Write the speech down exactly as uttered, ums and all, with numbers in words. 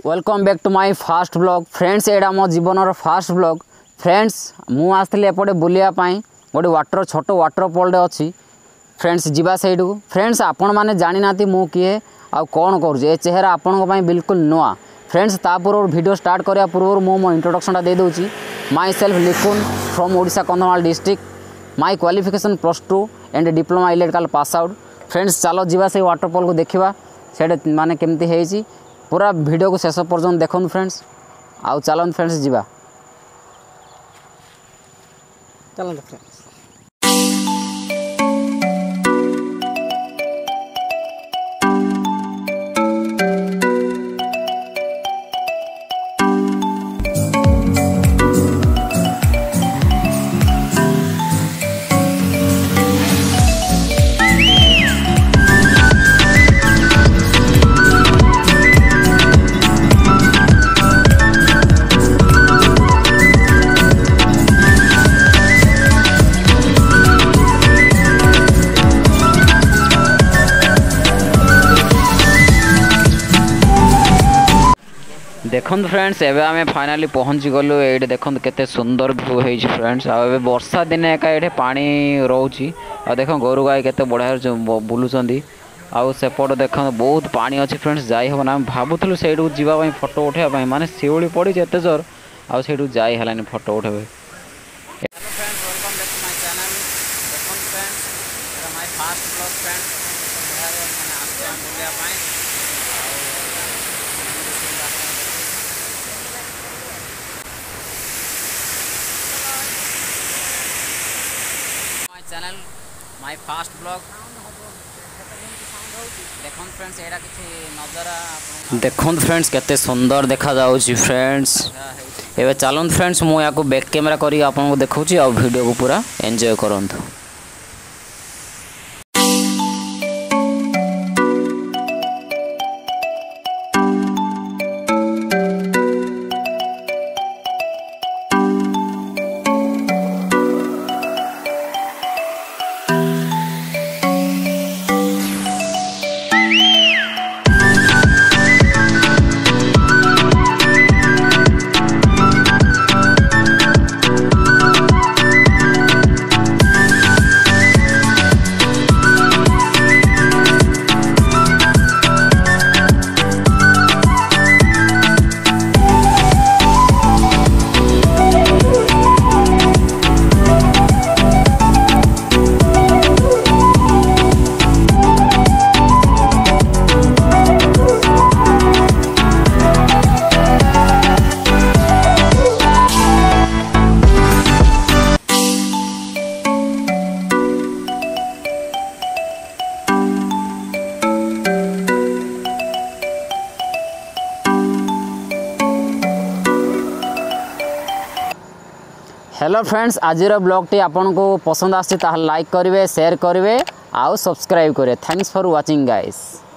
Welcome back to my fast blog friends एटा मो जीवन फास्ट ब्लॉग फ्रेंड्स मु आसली एपटे बुलिया गोटे वाटर छोट वाटरफॉल अच्छी फ्रेंड्स जीवा सैडू फ्रेंड्स आपण मैंने जानी ना मु किए आ कौन कर चेहरा आपण बिल्कुल नुआ फ्रेंड्स ता पूर्व वीडियो स्टार्ट करिया पूर्व मु मो इंट्रोडक्शन दे दूची माई सेल्फ लिकुन from Odisha Kandhamal district my qualification plus two and diploma electrical pass out friends चलो जीवा से वाटरफॉल को देखा से माने केमती है पूरा वीडियो को शेष पर्यंत देखो फ्रेंड्स आउ चलन फ्रेंड्स जीवा चलन फ्रेंड्स देखो फ्रेंड्स एवं आम फाइनाली पहुँची गलु ये देखो केते सुंदर व्यू है फ्रेंड्स आ वर्षा दिन एका ये पानी रोची आ देख गोरु गाय केते बढ़िया बुलूँ आउ सेपट देख बहुत पानी अच्छी फ्रेंड्स जाई हम ना भावुलु से जावाई फोटो उठाई माने शिवली पड़ी एत जोर आउ से जाई हलानी फोटो उठे चैनल माय फास्ट ब्लॉग देखो फ्रेंड्स एटा किछि नजारा देखो फ्रेंड्स केते सुंदर देखा जाउची फ्रेंड्स एबे चलन फ्रेंड्स मु या को बैक कैमरा करी आपन को देखौची आ वीडियो को पूरा एंजॉय करंतु हेलो फ्रेंड्स आज ब्लॉग टी आपन को पसंद आसी लाइक करेंगे शेयर करेंगे आउ सब्सक्राइब करेंगे थैंक्स फॉर वाचिंग गाइस।